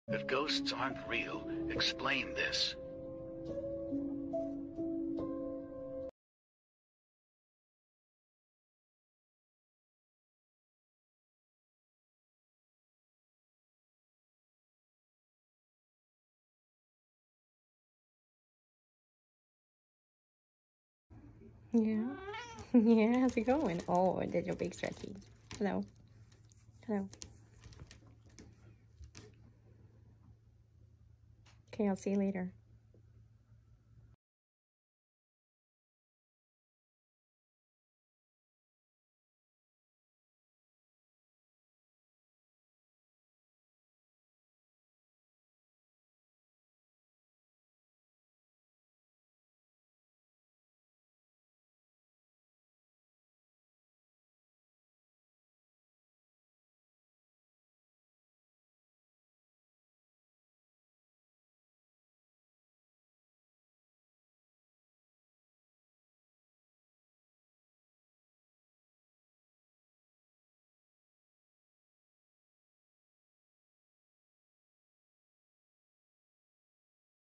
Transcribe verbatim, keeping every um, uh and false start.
If ghosts aren't real, explain this. Yeah. Yeah, how's it going? Oh, did your big stretchy. Hello. Hello. Okay, I'll see you later.